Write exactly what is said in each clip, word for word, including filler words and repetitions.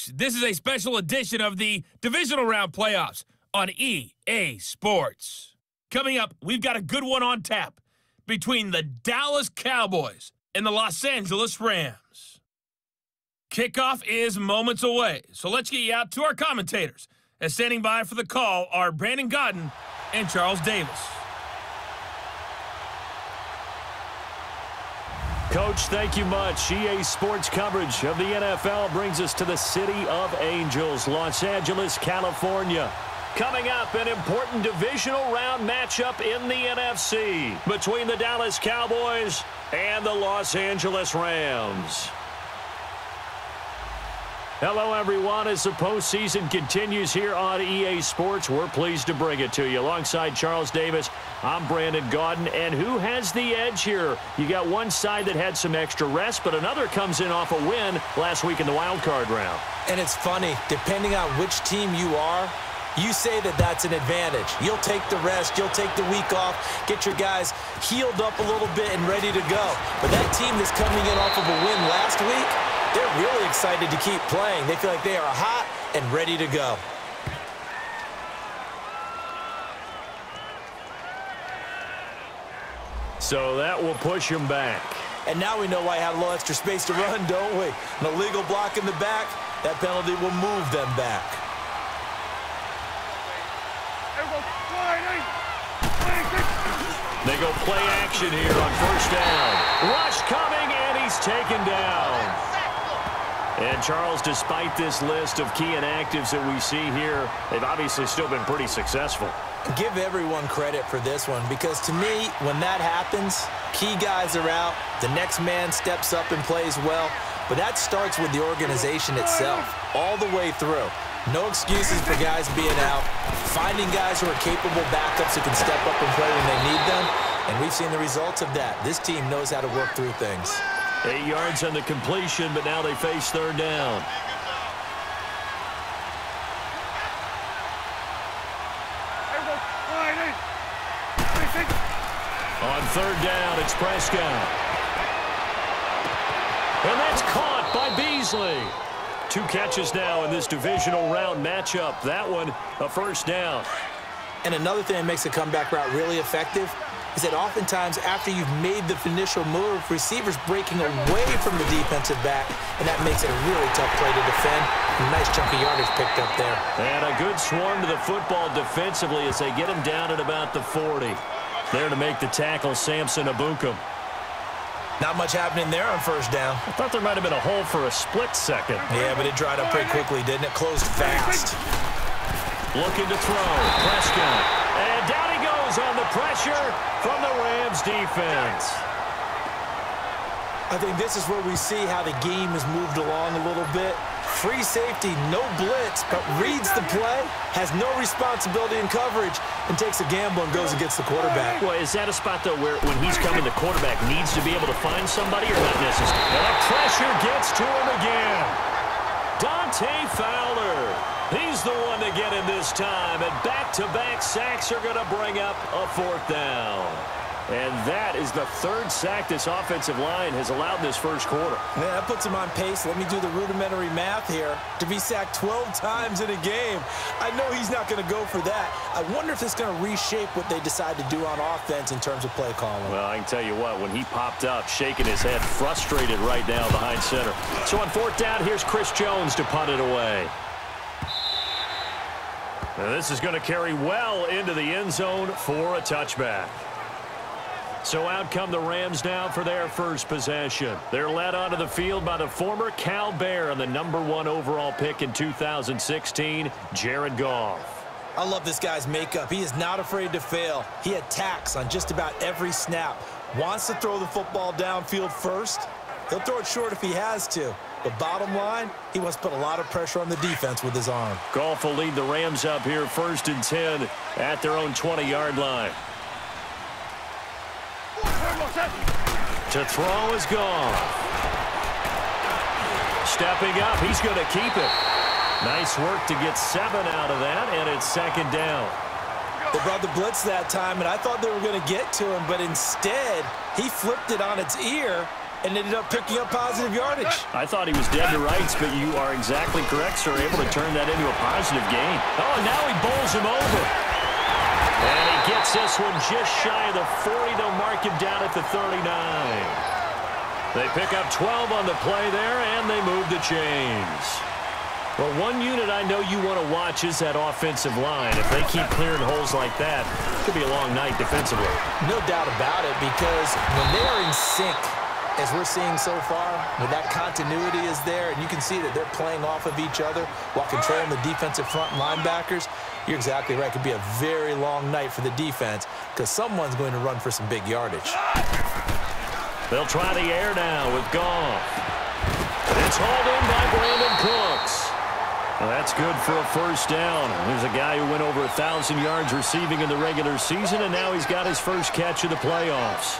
folks. This is a special edition of the Divisional Round Playoffs on E A Sports. Coming up, we've got a good one on tap between the Dallas Cowboys and the Los Angeles Rams. Kickoff is moments away, so let's get you out to our commentators. As standing by for the call are Brandon Gaudin and Charles Davis. Coach, thank you much. E A Sports coverage of the N F L brings us to the City of Angels, Los Angeles, California. Coming up, an important divisional round matchup in the N F C between the Dallas Cowboys and the Los Angeles Rams. Hello, everyone. As the postseason continues here on E A Sports, we're pleased to bring it to you. Alongside Charles Davis, I'm Brandon Gaudin. And who has the edge here? You got one side that had some extra rest, but another comes in off a win last week in the wild card round. And it's funny, depending on which team you are, you say that that's an advantage. You'll take the rest, you'll take the week off, get your guys healed up a little bit and ready to go. But that team that's coming in off of a win last week, they're really excited to keep playing. They feel like they are hot and ready to go. So that will push him back. And now we know why I had a little extra space to run, don't we? An illegal block in the back, that penalty will move them back. They go play action here on first down. Rush coming, and he's taken down. And, Charles, despite this list of key inactives that we see here, they've obviously still been pretty successful. Give everyone credit for this one, because to me, when that happens, key guys are out, the next man steps up and plays well, but that starts with the organization itself, all the way through. No excuses for guys being out, finding guys who are capable backups who can step up and play when they need them, and we've seen the results of that. This team knows how to work through things. Eight yards on the completion, but now they face third down. On third down, it's Prescott. And that's caught by Beasley. Two catches now in this divisional round matchup. That one, a first down. And another thing that makes a comeback route really effective is that oftentimes after you've made the initial move, receivers breaking away from the defensive back, and that makes it a really tough play to defend. A nice chunk of yardage picked up there. And a good swarm to the football defensively as they get him down at about the forty. There to make the tackle, Samson Ebukam. Not much happening there on first down. I thought there might have been a hole for a split second. Yeah, but it dried up pretty quickly, didn't it? Closed fast. Looking to throw. Prescott. And down he goes on the pressure from the Rams defense. I think this is where we see how the game has moved along a little bit. Free safety, no blitz, but reads the play, has no responsibility in coverage, and takes a gamble and goes against the quarterback. Well, is that a spot, though, where when he's coming, the quarterback needs to be able to find somebody or not necessarily? And that pressure gets to him again. Dante Fowler. He's the one to get in this time, and back-to-back sacks are going to bring up a fourth down. And that is the third sack this offensive line has allowed this first quarter. Yeah, that puts him on pace. Let me do the rudimentary math here. To be sacked twelve times in a game, I know he's not going to go for that. I wonder if it's going to reshape what they decide to do on offense in terms of play calling. Well, I can tell you what, when he popped up, shaking his head, frustrated right now behind center. So on fourth down, here's Chris Jones to punt it away. Now this is going to carry well into the end zone for a touchback. So out come the Rams now for their first possession. They're led onto the field by the former Cal Bear and the number one overall pick in two thousand sixteen, Jared Goff. I love this guy's makeup. He is not afraid to fail. He attacks on just about every snap. Wants to throw the football downfield first. He'll throw it short if he has to. But bottom line, he wants to put a lot of pressure on the defense with his arm. Goff will lead the Rams up here first and ten at their own twenty-yard line. To throw is Goff. Stepping up, he's going to keep it. Nice work to get seven out of that, and it's second down. They brought the blitz that time, and I thought they were going to get to him, but instead, he flipped it on its ear and ended up picking up positive yardage. I thought he was dead to rights, but you are exactly correct, sir. Able to turn that into a positive gain. Oh, and now he bowls him over. And he gets this one just shy of the forty. They'll mark him down at the thirty-nine. They pick up twelve on the play there, and they move the chains. Well, one unit I know you want to watch is that offensive line. If they keep clearing holes like that, it could be a long night defensively. No doubt about it, because when they are in sync, as we're seeing so far, when that continuity is there, and you can see that they're playing off of each other while controlling the defensive front linebackers, you're exactly right. It could be a very long night for the defense because someone's going to run for some big yardage. They'll try the air now with Goff. It's hauled in by Brandon Cooks. Well, that's good for a first down. There's a guy who went over one thousand yards receiving in the regular season, and now he's got his first catch of the playoffs.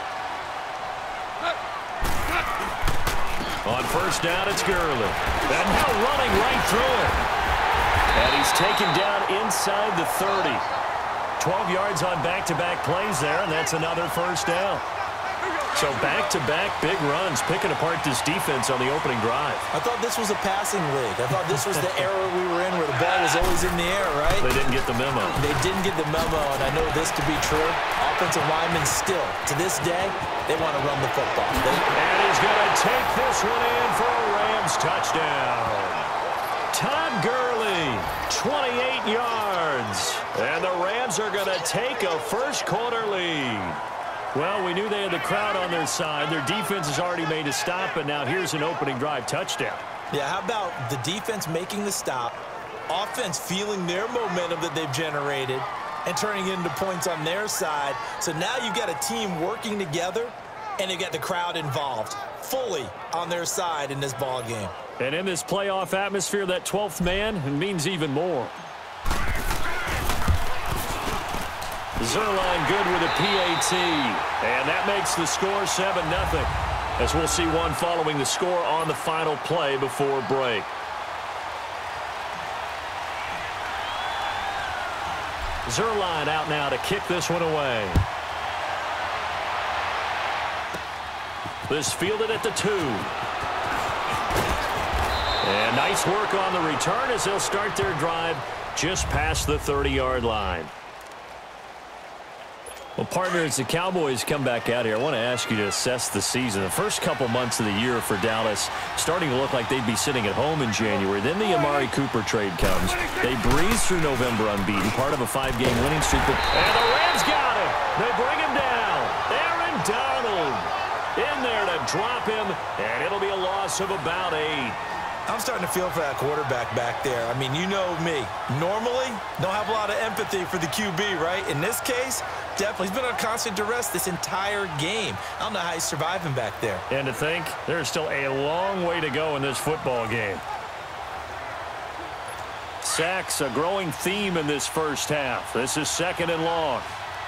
On first down, it's Gurley. And now running right through it. And he's taken down inside the thirty. twelve yards on back-to-back plays there, and that's another first down. So back-to-back big runs, picking apart this defense on the opening drive. I thought this was a passing league. I thought this was the era we were in where the ball was always in the air, right? They didn't get the memo. They didn't get the memo, and I know this to be true. Offensive linemen still, to this day, they want to run the football. They and he's going to take this one in for a Rams touchdown. Todd Gurley, twenty-eight yards. And the Rams are going to take a first-quarter lead. Well, we knew they had the crowd on their side. Their defense has already made a stop, and now here's an opening drive touchdown. Yeah, how about the defense making the stop, offense feeling their momentum that they've generated, and turning it into points on their side. So now you've got a team working together, and you got the crowd involved fully on their side in this ball game. And in this playoff atmosphere, that twelfth man means even more. Zuerlein good with a P A T. And that makes the score seven nothing. As we'll see one following the score on the final play before break. Zuerlein out now to kick this one away. This fielded at the two. And nice work on the return as they'll start their drive just past the thirty-yard line. Well, partner, as the Cowboys come back out here, I want to ask you to assess the season. The first couple months of the year for Dallas starting to look like they'd be sitting at home in January. Then the Amari Cooper trade comes. They breeze through November unbeaten, part of a five-game winning streak. And the Rams got him. They bring him down. Aaron Donald in there to drop him, and it'll be a loss of about eight. I'm starting to feel for that quarterback back there. I mean, you know me. Normally, don't have a lot of empathy for the Q B, right? In this case, definitely. He's been on constant duress this entire game. I don't know how he's surviving back there. And to think, there's still a long way to go in this football game. Sacks, a growing theme in this first half. This is second and long.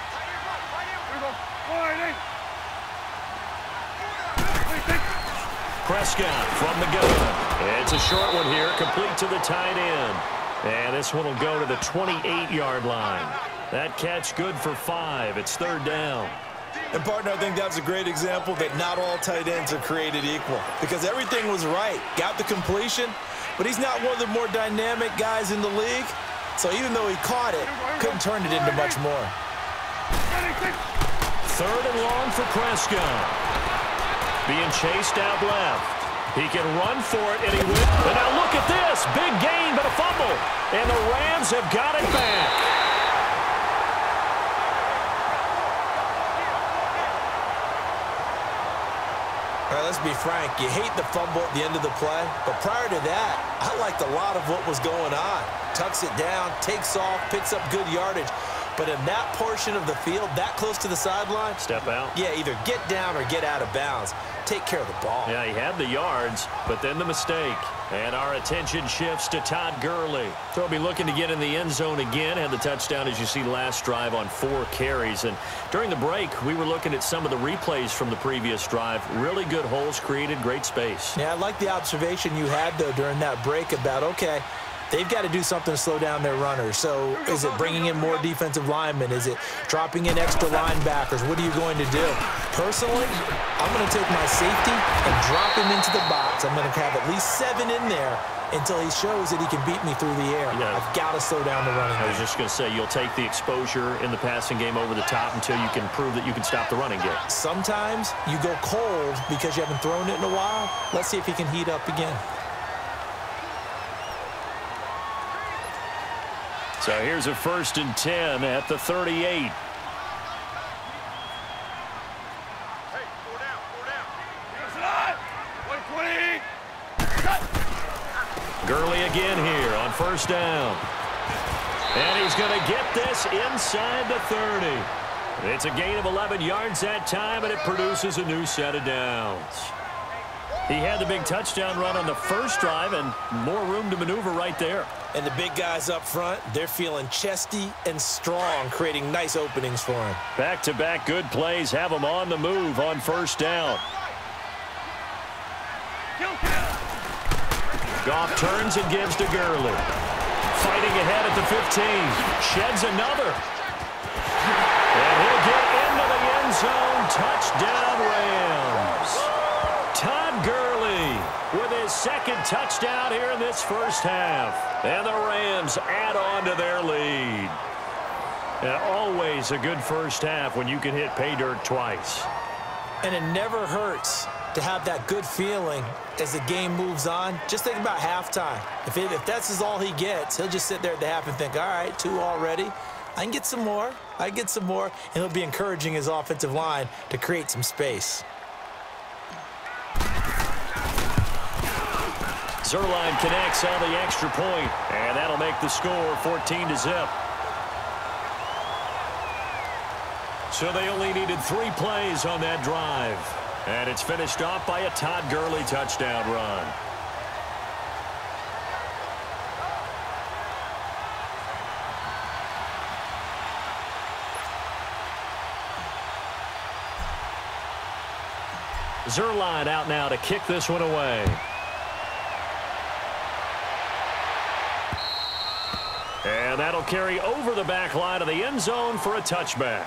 Prescott from the gun. It's a short one here, complete to the tight end. And this one will go to the twenty-eight-yard line. That catch good for five. It's third down. And, partner, I think that's a great example that not all tight ends are created equal. Because everything was right. Got the completion, but he's not one of the more dynamic guys in the league. So even though he caught it, couldn't turn it into much more. Third and long for Prescott. Being chased out left. He can run for it, and he will. And now look at this. Big gain, but a fumble. And the Rams have got it back. All right, let's be frank. You hate the fumble at the end of the play, but prior to that, I liked a lot of what was going on. Tucks it down, takes off, picks up good yardage. But in that portion of the field, that close to the sideline, step out. Yeah, either get down or get out of bounds. Take care of the ball. Yeah, he had the yards, but then the mistake. And our attention shifts to Todd Gurley. So he'll be looking to get in the end zone again. Had the touchdown, as you see, last drive on four carries. And during the break, we were looking at some of the replays from the previous drive. Really good holes created, great space. Yeah, I like the observation you had, though, during that break about, okay, they've got to do something to slow down their runners. So is it bringing in more defensive linemen? Is it dropping in extra linebackers? What are you going to do? Personally, I'm going to take my safety and drop him into the box. I'm going to have at least seven in there until he shows that he can beat me through the air. Yeah. I've got to slow down the running game. I was just going to say, you'll take the exposure in the passing game over the top until you can prove that you can stop the running game. Sometimes you go cold because you haven't thrown it in a while. Let's see if he can heat up again. So here's a first and ten at the thirty-eight. Gurley again here on first down. And he's going to get this inside the thirty. It's a gain of eleven yards that time, and it produces a new set of downs. He had the big touchdown run on the first drive and more room to maneuver right there. And the big guys up front, they're feeling chesty and strong, creating nice openings for him. Back-to-back good plays have him on the move on first down. Goff turns and gives to Gurley. Fighting ahead at the fifteen. Sheds another. And he'll get into the end zone. Touchdown, Rams. Todd Gurley with his second touchdown here in this first half. And the Rams add on to their lead. And always a good first half when you can hit pay dirt twice. And it never hurts to have that good feeling as the game moves on. Just think about halftime. If, it, if that's all he gets, he'll just sit there at the half and think, all right, two already. I can get some more. I can get some more. And he'll be encouraging his offensive line to create some space. Zuerlein connects on the extra point, and that'll make the score fourteen to zip. So they only needed three plays on that drive. And it's finished off by a Todd Gurley touchdown run. Zuerlein out now to kick this one away. And that'll carry over the back line of the end zone for a touchback.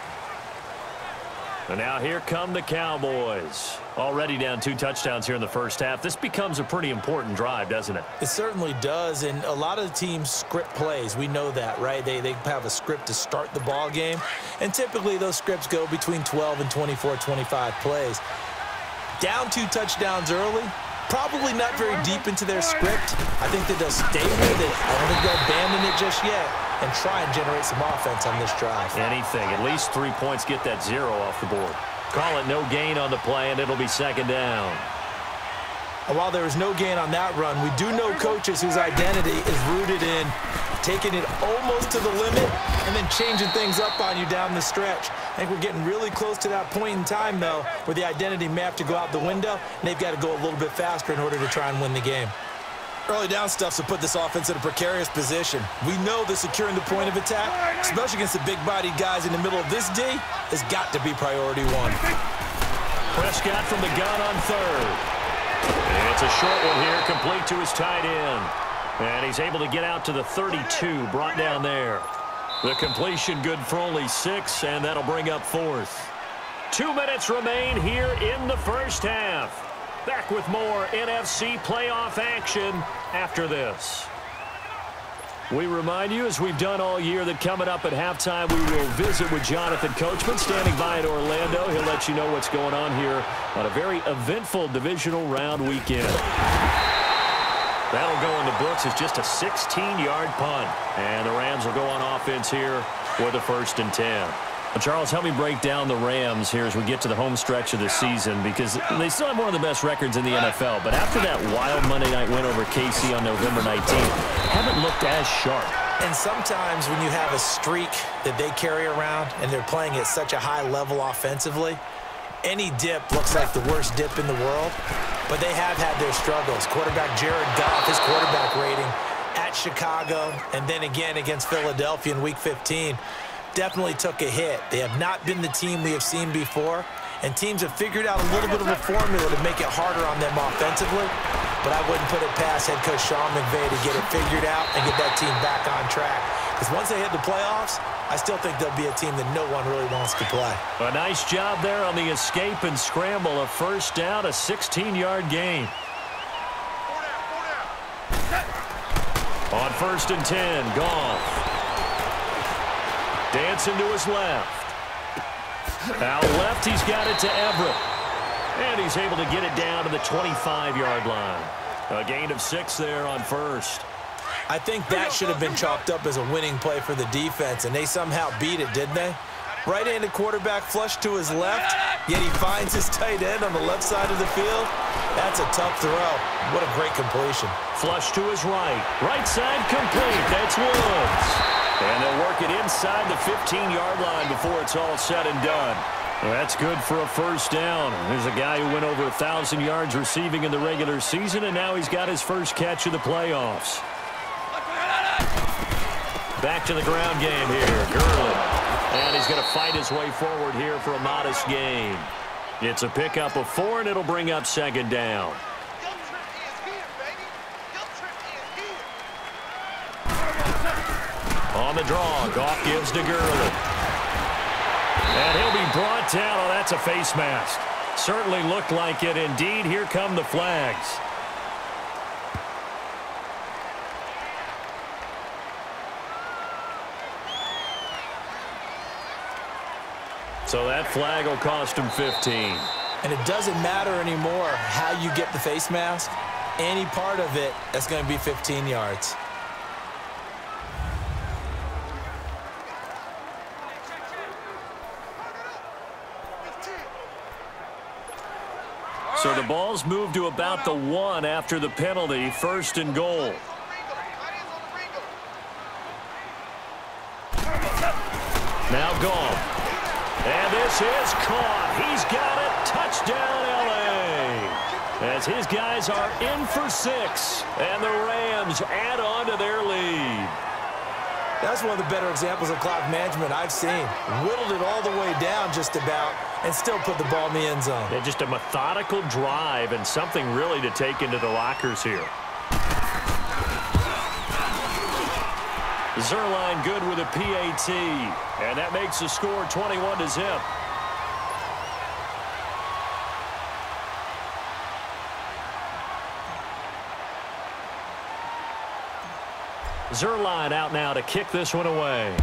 And now here come the Cowboys. Already down two touchdowns here in the first half. This becomes a pretty important drive, doesn't it? It certainly does, and a lot of the teams script plays. We know that, right? They, they have a script to start the ball game, and typically those scripts go between twelve and twenty-four, twenty-five plays. Down two touchdowns early, probably not very deep into their script. I think that they'll stay with it. I don't think they'll abandon it just yet and try and generate some offense on this drive. Anything. At least three points get that zero off the board. Call it no gain on the play, and it'll be second down. And while there was no gain on that run, we do know coaches whose identity is rooted in taking it almost to the limit and then changing things up on you down the stretch. I think we're getting really close to that point in time, though, where the identity may have to go out the window, and they've got to go a little bit faster in order to try and win the game. Early down stuffs will put this offense in a precarious position. We know that securing the point of attack, especially against the big-bodied guys in the middle of this D, has got to be priority one. Prescott from the gun on third. And it's a short one here, complete to his tight end. And he's able to get out to the thirty-two, brought down there. The completion good for only six, and that'll bring up fourth. Two minutes remain here in the first half. Back with more N F C playoff action after this. We remind you, as we've done all year, that coming up at halftime, we will visit with Jonathan Coachman, standing by in Orlando. He'll let you know what's going on here on a very eventful divisional round weekend. That'll go in the books as just a sixteen-yard punt. And the Rams will go on offense here with a first and ten. Charles, help me break down the Rams here as we get to the home stretch of the season, because they still have one of the best records in the N F L. But after that wild Monday night win over K C on November nineteenth, haven't looked as sharp. And sometimes when you have a streak that they carry around and they're playing at such a high level offensively, any dip looks like the worst dip in the world. But they have had their struggles. Quarterback Jared Goff, his quarterback rating at Chicago, and then again against Philadelphia in week fifteen, definitely took a hit. They have not been the team we have seen before, and teams have figured out a little bit of a formula to make it harder on them offensively. but I wouldn't put it past head coach Sean McVay to get it figured out and get that team back on track. Because once they hit the playoffs, I still think they'll be a team that no one really wants to play. A nice job there on the escape and scramble. A first down, a sixteen-yard gain. On first and ten, Goff. Dancing to his left. Out left, he's got it to Everett. And he's able to get it down to the twenty-five-yard line. A gain of six there on first. I think that should have been chalked up as a winning play for the defense, and they somehow beat it, didn't they? Right-handed quarterback flush to his left, yet he finds his tight end on the left side of the field. That's a tough throw. What a great completion. Flush to his right. Right side complete. That's Woods. And they'll work it inside the fifteen-yard line before it's all said and done. Well, that's good for a first down. There's a guy who went over one thousand yards receiving in the regular season, and now he's got his first catch of the playoffs. Back to the ground game here. Gurley. And he's going to fight his way forward here for a modest gain. It's a pickup of four, and it'll bring up second down. On the draw, Goff gives to Gurley. And he'll be brought down. Oh, that's a face mask. Certainly looked like it. Indeed, here come the flags. So that flag will cost him fifteen. And it doesn't matter anymore how you get the face mask. Any part of it, that's going to be fifteen yards. So the ball's moved to about the one after the penalty, first and goal. Now Goff. And this is caught. He's got it. Touchdown, L A. As his guys are in for six. And the Rams add on to their lead. That's one of the better examples of clock management I've seen. Whittled it all the way down just about and still put the ball in the end zone. Yeah, just a methodical drive and something really to take into the lockers here. Zuerlein good with a P A T. And that makes the score twenty-one to zip. Zuerlein out now to kick this one away.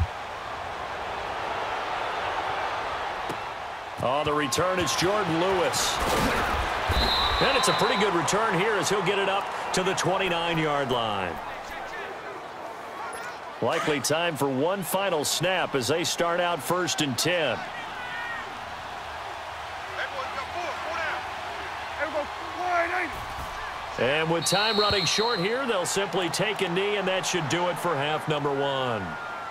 On the return, it's Jordan Lewis. And it's a pretty good return here as he'll get it up to the twenty-nine-yard line. Likely time for one final snap as they start out first and ten. And with time running short here, they'll simply take a knee, and that should do it for half number one.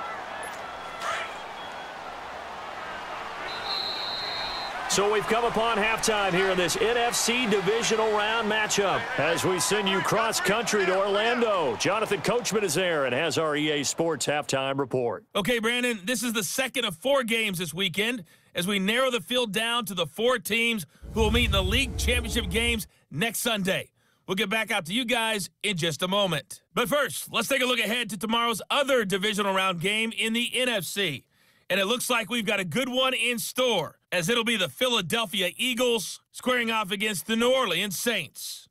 So we've come upon halftime here in this N F C divisional round matchup as we send you cross-country to Orlando. Jonathan Coachman is there and has our E A Sports halftime report. Okay, Brandon, this is the second of four games this weekend as we narrow the field down to the four teams who will meet in the league championship games next Sunday. We'll get back out to you guys in just a moment. But first, let's take a look ahead to tomorrow's other divisional round game in the N F C. And it looks like we've got a good one in store, as it'll be the Philadelphia Eagles squaring off against the New Orleans Saints.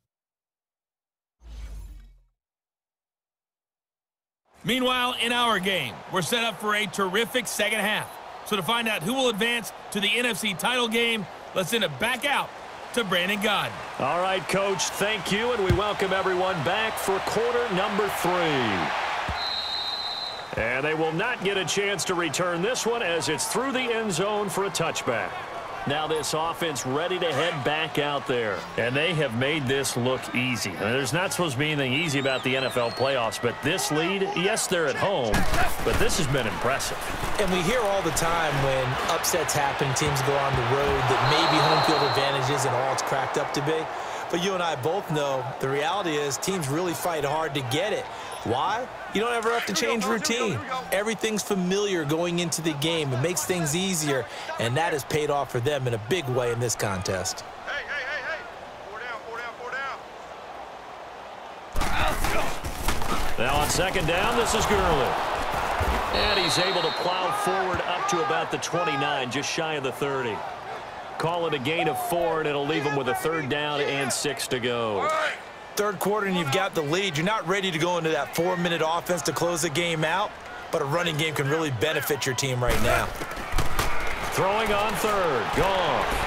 Meanwhile, in our game, we're set up for a terrific second half. So to find out who will advance to the N F C title game, let's send it back out to Brandon Gaudin. All right, Coach, thank you, and we welcome everyone back for quarter number three. And they will not get a chance to return this one as it's through the end zone for a touchback. Now this offense ready to head back out there. And they have made this look easy. And there's not supposed to be anything easy about the N F L playoffs, but this lead, yes, they're at home, but this has been impressive. And we hear all the time when upsets happen, teams go on the road, that maybe home field advantage isn't all it's cracked up to be. But you and I both know the reality is teams really fight hard to get it. Why? You don't ever have to change routine. Everything's familiar going into the game. It makes things easier, and that has paid off for them in a big way in this contest. Hey, hey, hey, hey. Four down, four down, four down. On second down, this is Gurley. And he's able to plow forward up to about the twenty-nine, just shy of the thirty. Call it a gain of four, and it'll leave him with a third down and six to go. Third quarter, and you've got the lead. You're not ready to go into that four-minute offense to close the game out, but a running game can really benefit your team right now. Throwing on third. Goff.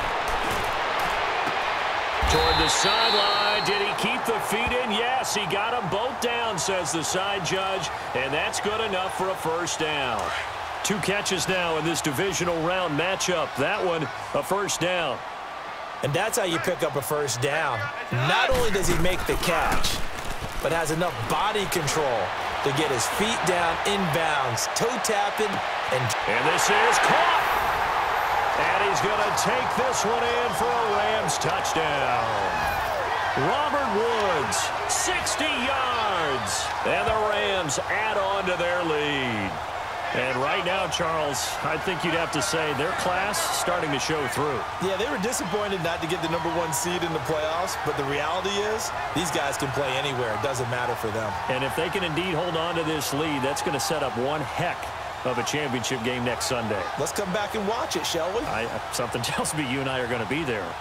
Toward the sideline. Did he keep the feet in? Yes, he got them both down, says the side judge, and that's good enough for a first down. Two catches now in this divisional round matchup. That one, a first down. And that's how you pick up a first down. Not only does he make the catch, but has enough body control to get his feet down inbounds, toe tapping, and... And this is caught. And he's going to take this one in for a Rams touchdown. Robert Woods, sixty yards. And the Rams add on to their lead. And right now, Charles, I think you'd have to say their class starting to show through. Yeah, they were disappointed not to get the number one seed in the playoffs, but the reality is these guys can play anywhere. It doesn't matter for them. And if they can indeed hold on to this lead, that's going to set up one heck of a championship game next Sunday. Let's come back and watch it, shall we? I, something tells me you and I are going to be there.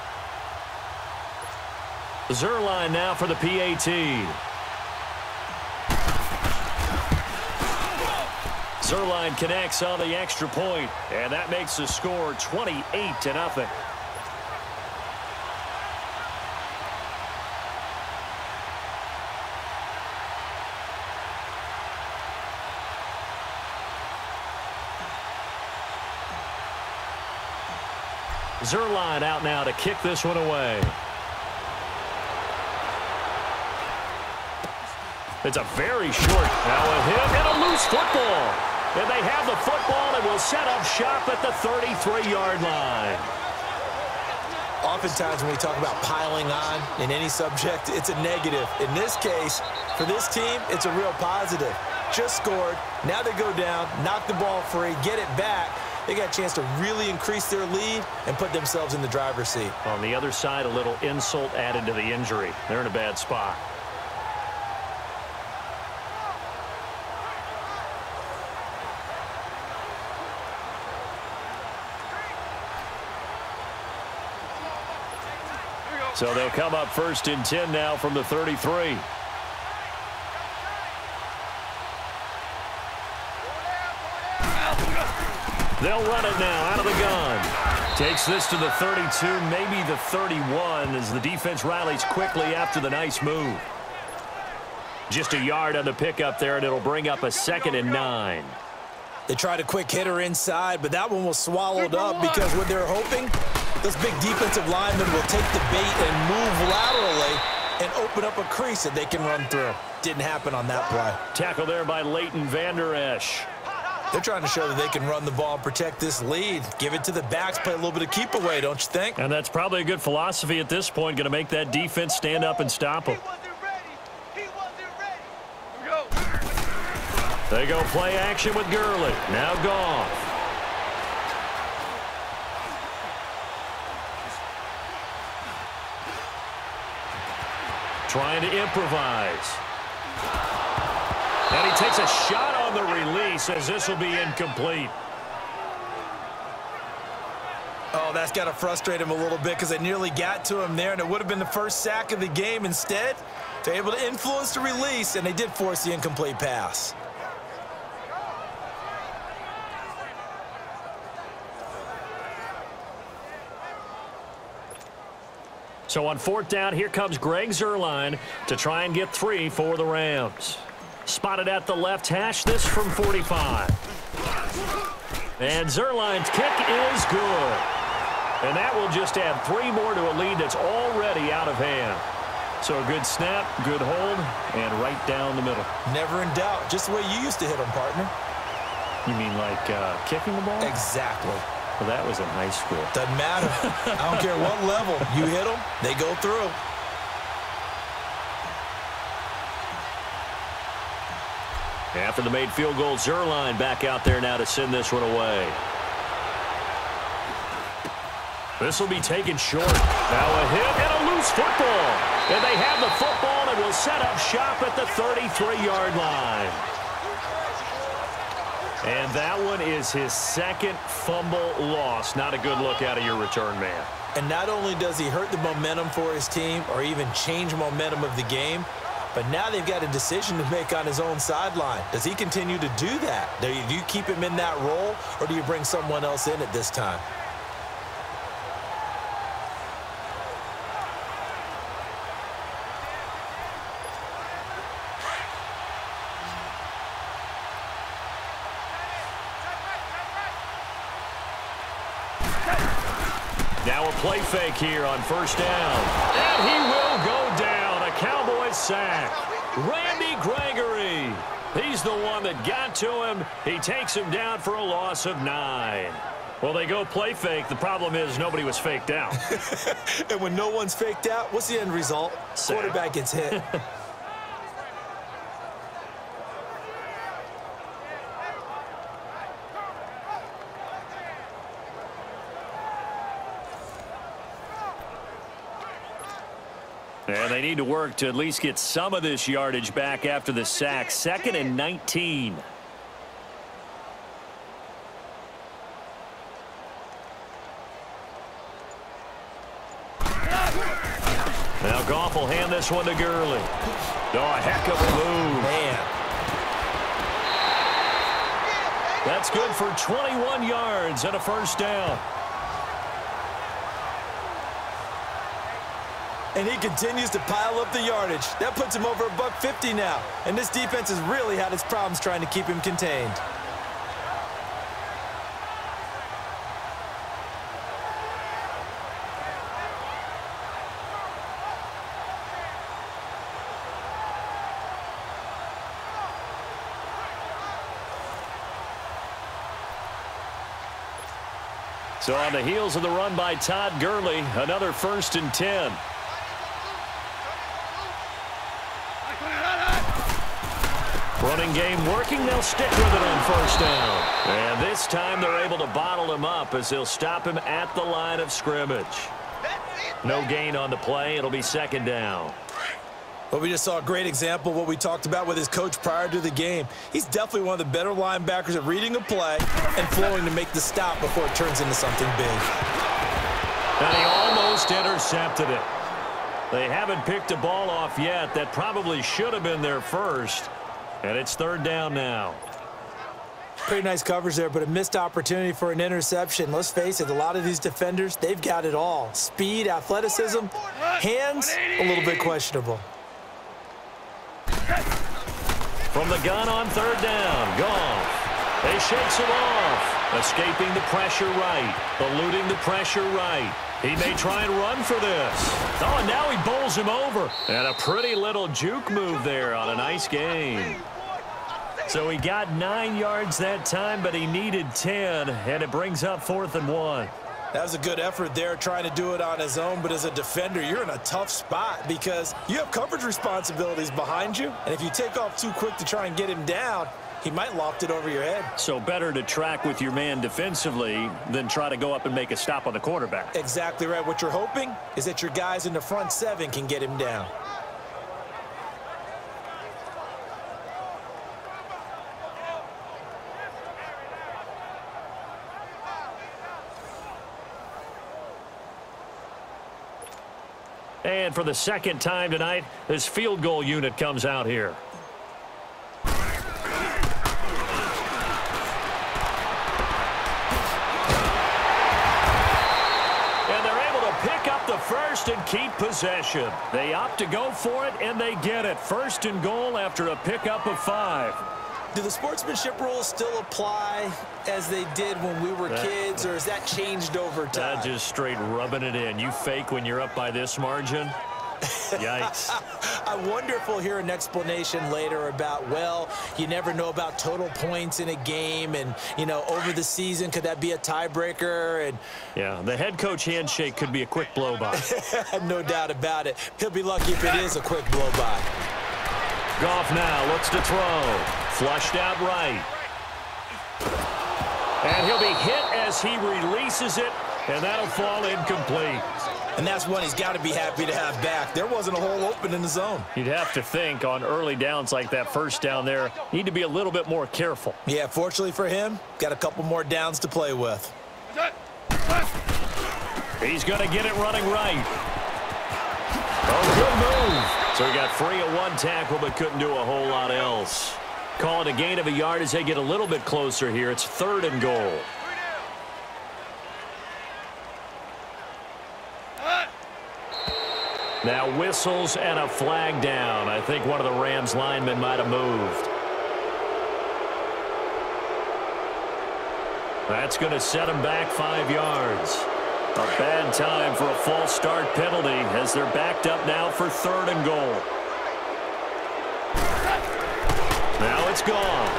Zuerlein now for the P A T. Zuerlein connects on the extra point, and that makes the score twenty-eight to nothing. Zuerlein out now to kick this one away. It's a very short, now a hit and a loose football. And they have the football and will set up shop at the thirty-three-yard line. Oftentimes when we talk about piling on in any subject, it's a negative. In this case, for this team, it's a real positive. Just scored. Now they go down, knock the ball free, get it back. They got a chance to really increase their lead and put themselves in the driver's seat. On the other side, a little insult added to the injury. They're in a bad spot. So they'll come up first and ten now from the thirty-three. They'll run it now out of the gun. Takes this to the thirty-two, maybe the thirty-one, as the defense rallies quickly after the nice move. Just a yard on the pickup there, and it'll bring up a second and nine. They tried a quick hitter inside, but that one was swallowed up because what they're hoping, this big defensive lineman will take the bait and move laterally and open up a crease that they can run through. Didn't happen on that play. Tackle there by Leighton Vander Esch. They're trying to show that they can run the ball and protect this lead. Give it to the backs, play a little bit of keep away, don't you think? And that's probably a good philosophy at this point, going to make that defense stand up and stop them. They go play action with Gurley. Now Goff. Trying to improvise. And he takes a shot on the release as this will be incomplete. Oh, that's got to frustrate him a little bit because they nearly got to him there, and it would have been the first sack of the game. Instead, they're able to influence the release, and they did force the incomplete pass. So on fourth down, here comes Greg Zuerlein to try and get three for the Rams. Spotted at the left hash, this from forty-five. And Zuerlein's kick is good. And that will just add three more to a lead that's already out of hand. So a good snap, good hold, and right down the middle. Never in doubt. Just the way you used to hit them, partner. You mean like uh, kicking the ball? Exactly. Well, that was in high school. Doesn't matter. I don't care what level. You hit them, they go through. After the made field goal, Zuerlein back out there now to send this one away. This will be taken short. Now a hit and a loose football. And they have the football and will will set up shop at the thirty-three yard line. And that one is his second fumble loss. Not a good look out of your return man. And not only does he hurt the momentum for his team or even change momentum of the game, but now they've got a decision to make on his own sideline. Does he continue to do that? Do you, do you keep him in that role, or do you bring someone else in at this time? Now a play fake here on first down. And he will go down. A Cowboys sack. Randy Gregory. He's the one that got to him. He takes him down for a loss of nine. Well, they go play fake. The problem is nobody was faked out. And when no one's faked out, what's the end result? Sack. Quarterback gets hit. And they need to work to at least get some of this yardage back after the sack. Second and nineteen. Now Goff will hand this one to Gurley. Oh, a heck of a move. Man. That's good for twenty-one yards and a first down. And he continues to pile up the yardage. That puts him over a buck fifty now. And this defense has really had its problems trying to keep him contained. So on the heels of the run by Todd Gurley, another first and ten. Running game working. They'll stick with it on first down. And this time they're able to bottle him up as they'll stop him at the line of scrimmage. No gain on the play. It'll be second down. Well, we just saw a great example of what we talked about with his coach prior to the game. He's definitely one of the better linebackers at reading a play and flowing to make the stop before it turns into something big. And he almost intercepted it. They haven't picked a ball off yet. That probably should have been their first. And it's third down now. Pretty nice coverage there, but a missed opportunity for an interception. Let's face it, a lot of these defenders, they've got it all. Speed, athleticism, hands, a little bit questionable. From the gun on third down, Goff. He shakes it off. Escaping the pressure right. Eluding the pressure right. He may try and run for this. Oh, and now he bowls him over. And a pretty little juke move there on a nice game. So he got nine yards that time, but he needed ten, and it brings up fourth and one. That was a good effort there, trying to do it on his own, but as a defender, you're in a tough spot because you have coverage responsibilities behind you, and if you take off too quick to try and get him down, he might loft it over your head. So better to track with your man defensively than try to go up and make a stop on the quarterback. Exactly right. What you're hoping is that your guys in the front seven can get him down. And for the second time tonight, this field goal unit comes out here. And they're able to pick up the first and keep possession. They opt to go for it, and they get it. First and goal after a pickup of five. Do the sportsmanship rules still apply as they did when we were that, kids, or has that changed over time? That just straight rubbing it in. You fake when you're up by this margin? Yikes. I wonder if we'll hear an explanation later about, well, you never know about total points in a game, and, you know, over the season, could that be a tiebreaker? And yeah, the head coach handshake could be a quick blow-by. No doubt about it. He'll be lucky if it is a quick blow-by. Goff now looks to throw. Flushed out right. And he'll be hit as he releases it, and that'll fall incomplete. And that's one he's got to be happy to have back. There wasn't a hole open in the zone. You'd have to think on early downs like that first down there, need to be a little bit more careful. Yeah, fortunately for him, got a couple more downs to play with. He's going to get it running right. Oh, good move. So he got free of one tackle but couldn't do a whole lot else. Call it a gain of a yard as they get a little bit closer here. It's third and goal. Now whistles and a flag down. I think one of the Rams linemen might have moved. That's going to set him back five yards. A bad time for a false start penalty as they're backed up now for third and goal. Now it's gone.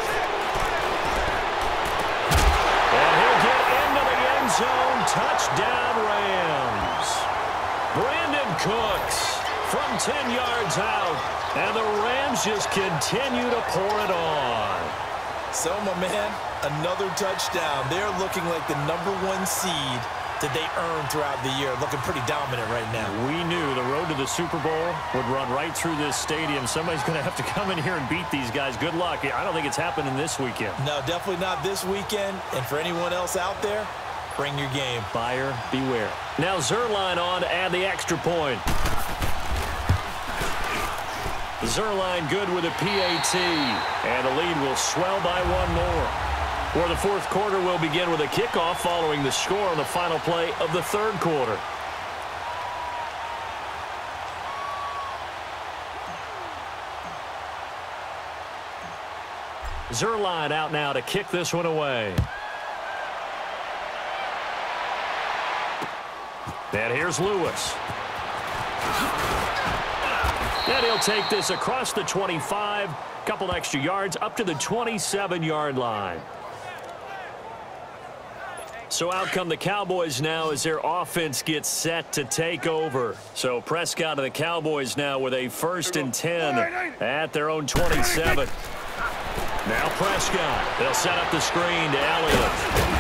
And he'll get into the end zone. Touchdown, Rams. Brandon Cooks from ten yards out. And the Rams just continue to pour it on. So, my man, another touchdown. They're looking like the number one seed that they earned throughout the year. Looking pretty dominant right now. We knew the road to the Super Bowl would run right through this stadium. Somebody's going to have to come in here and beat these guys. Good luck. I don't think it's happening this weekend. No, definitely not this weekend. And for anyone else out there, bring your game. Buyer beware. Now Zuerlein on to add the extra point. Zuerlein good with a P A T. And the lead will swell by one more. Or the fourth quarter will begin with a kickoff following the score on the final play of the third quarter. Zuerlein out now to kick this one away. And here's Lewis. And he'll take this across the twenty-five. Couple extra yards up to the twenty-seven yard line. So out come the Cowboys now as their offense gets set to take over. So Prescott of the Cowboys now with a first and ten at their own twenty-seven. Now Prescott. They'll set up the screen to Elliott.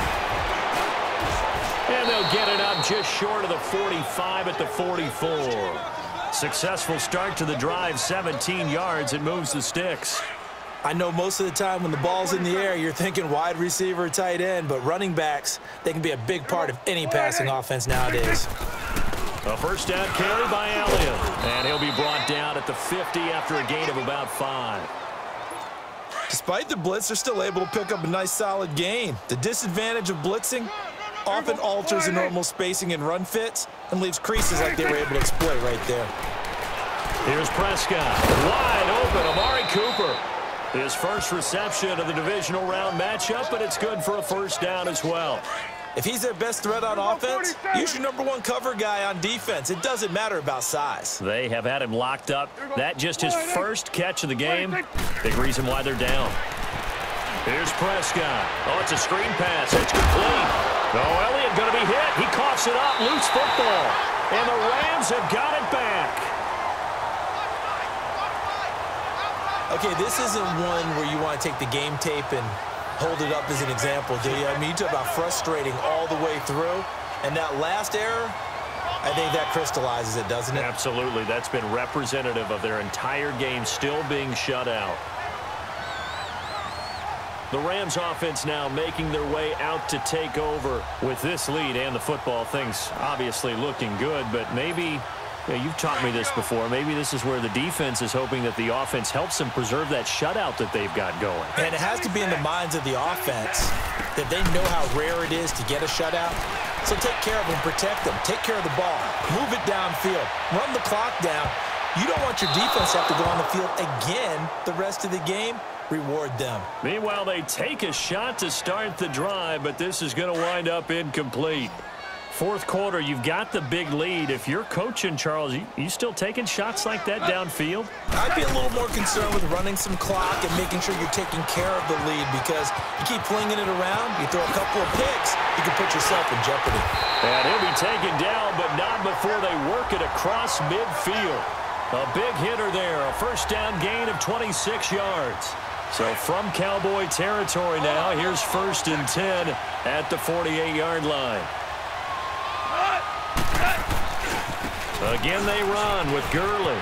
And they'll get it up just short of the forty-five at the forty-four. Successful start to the drive, seventeen yards. It moves the sticks. I know most of the time when the ball's in the air, you're thinking wide receiver, tight end, but running backs, they can be a big part of any passing offense nowadays. A first down carry by Elliott. And he'll be brought down at the fifty after a gain of about five. Despite the blitz, they're still able to pick up a nice solid gain. The disadvantage of blitzing often alters the normal spacing and run fits and leaves creases like they were able to exploit right there. Here's Prescott. Wide open, Amari Cooper. His first reception of the divisional round matchup, but it's good for a first down as well. If he's their best threat on offense, use your number one cover guy on defense. It doesn't matter about size. They have had him locked up. That just his first catch of the game. Big reason why they're down. Here's Prescott. Oh, it's a screen pass. It's complete. Oh, Elliott going to be hit. He coughs it up. Loose football. And the Rams have got it back. Okay, this isn't one where you want to take the game tape and hold it up as an example, do you? I mean, you talk about frustrating all the way through. And that last error, I think that crystallizes it, doesn't it? Absolutely. That's been representative of their entire game still being shut out. The Rams offense now making their way out to take over with this lead and the football. Things obviously looking good, but maybe, you know, you've taught me this before, maybe this is where the defense is hoping that the offense helps them preserve that shutout that they've got going. And it has to be in the minds of the offense that they know how rare it is to get a shutout. So take care of them, protect them, take care of the ball, move it downfield, run the clock down. You don't want your defense to have to go on the field again the rest of the game. Reward them. Meanwhile, they take a shot to start the drive, but this is going to wind up incomplete. Fourth quarter, you've got the big lead. If you're coaching, Charles, you, you still taking shots like that downfield? I'd be a little more concerned with running some clock and making sure you're taking care of the lead, because you keep flinging it around, you throw a couple of picks, you can put yourself in jeopardy. And he'll be taken down, but not before they work it across midfield. A big hitter there, a first down gain of twenty-six yards. So from Cowboy territory now, here's first and ten at the forty-eight yard line. Again they run with Gurley.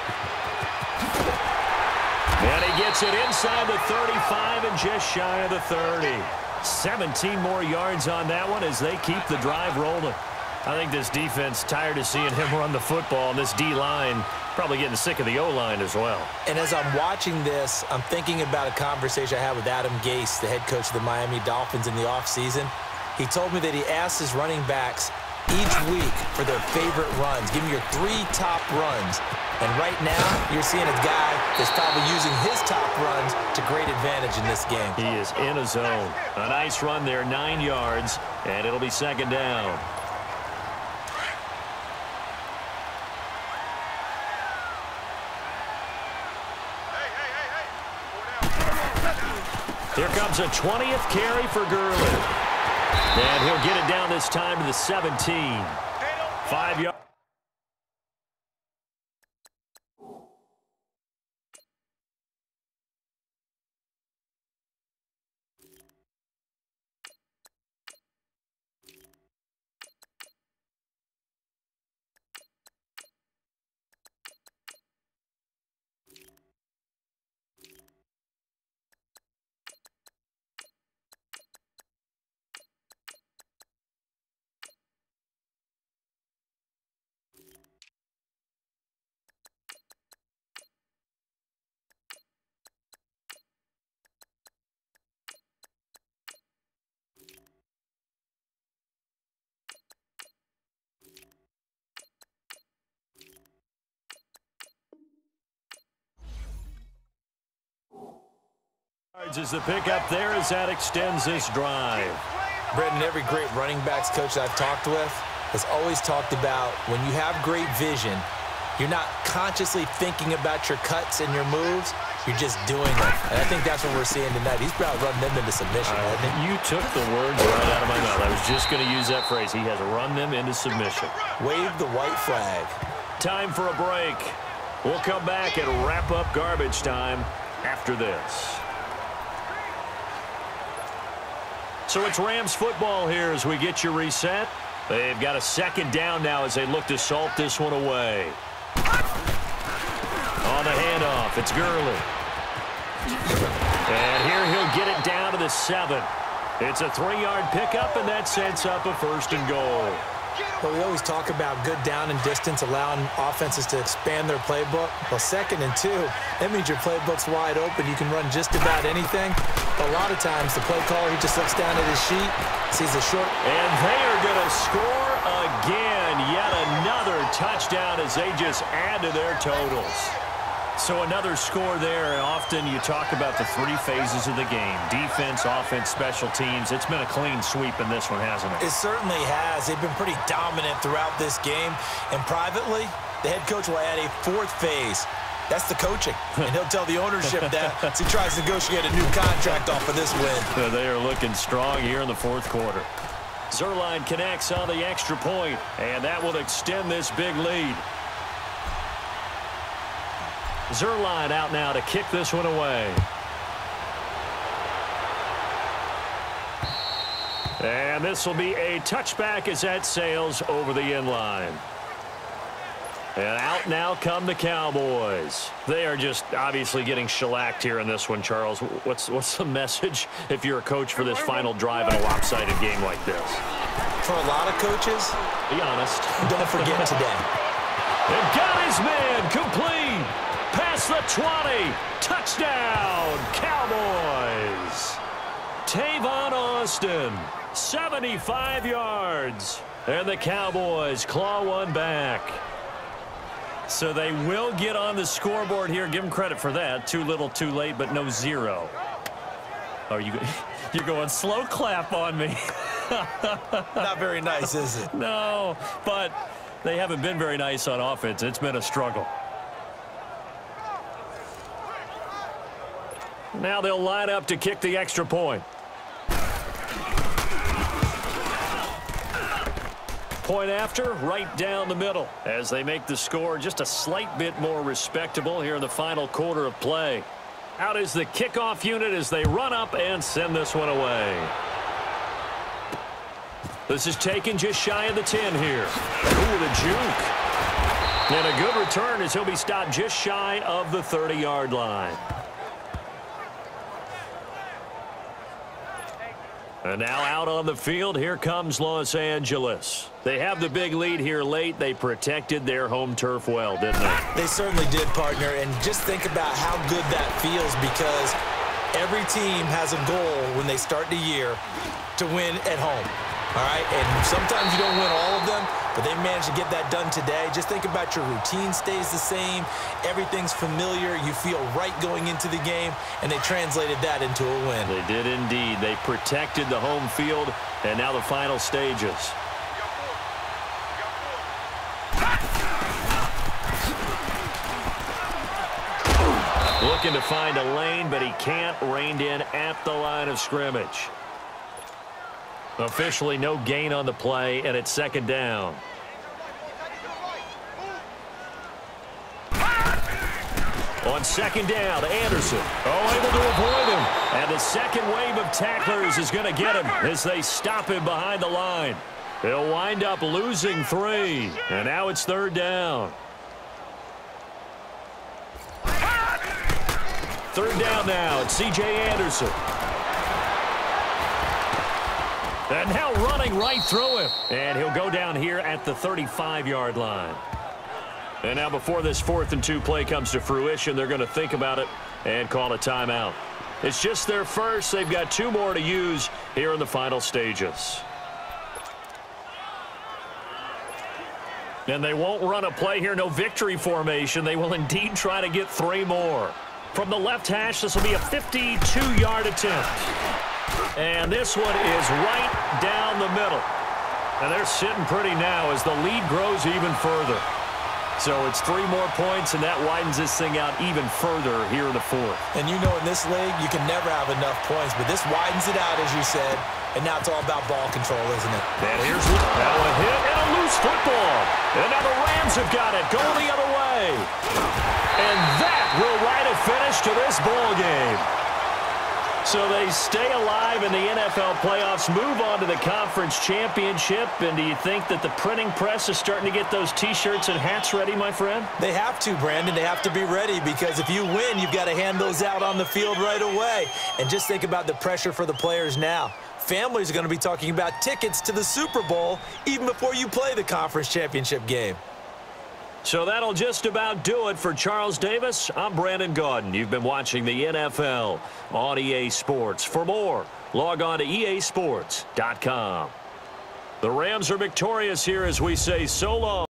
And he gets it inside the thirty-five and just shy of the thirty. seventeen more yards on that one as they keep the drive rolling. I think this defense tired of seeing him run the football, and this D-line probably getting sick of the O-line as well. And as I'm watching this, I'm thinking about a conversation I had with Adam Gase, the head coach of the Miami Dolphins in the offseason. He told me that he asked his running backs each week for their favorite runs. Give me your three top runs. And right now, you're seeing a guy that's probably using his top runs to great advantage in this game. He is in a zone. A nice run there, nine yards, and it'll be second down. Here comes a twentieth carry for Gurley. And he'll get it down this time to the seventeen. Five yards. Is the pickup there as that extends this drive. Brendan, every great running backs coach I've talked with has always talked about when you have great vision, you're not consciously thinking about your cuts and your moves, you're just doing them. And I think that's what we're seeing tonight. He's about running them into submission, uh, hasn't he? You took the words right out of my mouth. I was just going to use that phrase. He has run them into submission. Wave the white flag. Time for a break. We'll come back and wrap up garbage time after this. So it's Rams football here as we get you reset. They've got a second down now as they look to salt this one away. On the handoff, it's Gurley. And here he'll get it down to the seven. It's a three-yard pickup, and that sets up a first and goal. Well, we always talk about good down and distance, allowing offenses to expand their playbook. Well, second and two, that means your playbook's wide open. You can run just about anything. But a lot of times, the play caller, he just looks down at his sheet, sees a short. And they are going to score again. Yet another touchdown as they just add to their totals. So another score there. Often you talk about the three phases of the game. Defense, offense, special teams. It's been a clean sweep in this one, hasn't it? It certainly has. They've been pretty dominant throughout this game. And privately, the head coach will add a fourth phase. That's the coaching. And he'll tell the ownership that as he tries to negotiate a new contract off of this win. So they are looking strong here in the fourth quarter. Zuerlein connects on the extra point, and that will extend this big lead. Zuerlein out now to kick this one away. And this will be a touchback as that sails over the end line. And out now come the Cowboys. They are just obviously getting shellacked here in this one, Charles. What's, what's the message if you're a coach for this final drive in a lopsided game like this? For a lot of coaches, be honest. Don't forget today. And got his man complete. Past the twenty. Touchdown, Cowboys. Tavon Austin, seventy-five yards. And the Cowboys claw one back. So they will get on the scoreboard here. Give them credit for that. Too little, too late, but no zero. Oh, you, you're going slow clap on me. Not very nice, is it? No, but they haven't been very nice on offense. It's been a struggle. Now they'll line up to kick the extra point. Point after, right down the middle, as they make the score just a slight bit more respectable here in the final quarter of play. Out is the kickoff unit as they run up and send this one away. This is taken just shy of the ten here. Ooh, the juke. And a good return as he'll be stopped just shy of the thirty-yard line. And now out on the field, here comes Los Angeles. They have the big lead here late. They protected their home turf well, didn't they? They certainly did, partner. And just think about how good that feels, because every team has a goal when they start the year to win at home. All right, and sometimes you don't win all of them, but they managed to get that done today. Just think about your routine stays the same. Everything's familiar. You feel right going into the game, and they translated that into a win. They did indeed. They protected the home field, and now the final stages. Looking to find a lane, but he can't. Reined in at the line of scrimmage. Officially no gain on the play, and it's second down. On second down, Anderson. Oh, able to avoid him. And the second wave of tacklers is going to get him as they stop him behind the line. He'll wind up losing three. And now it's third down. Third down now. It's C J Anderson. And now running right through him. And he'll go down here at the thirty-five-yard line. And now before this fourth and two play comes to fruition, they're going to think about it and call a timeout. It's just their first. They've got two more to use here in the final stages. And they won't run a play here. No victory formation. They will indeed try to get three more. From the left hash, this will be a fifty-two-yard attempt. And this one is right down the middle. And they're sitting pretty now as the lead grows even further. So it's three more points, and that widens this thing out even further here in the fourth. And you know in this league, you can never have enough points, but this widens it out, as you said, and now it's all about ball control, isn't it? And here's now a hit and a loose football. And now the Rams have got it, going the other way. And that will write a finish to this ball game. So they stay alive in the N F L playoffs, move on to the conference championship. And do you think that the printing press is starting to get those T-shirts and hats ready, my friend? They have to, Brandon. They have to be ready, because if you win, you've got to hand those out on the field right away. And just think about the pressure for the players now. Families are going to be talking about tickets to the Super Bowl even before you play the conference championship game. So that'll just about do it for Charles Davis. I'm Brandon Gaudin. You've been watching the N F L on E A Sports. For more, log on to E A sports dot com. The Rams are victorious here as we say so long.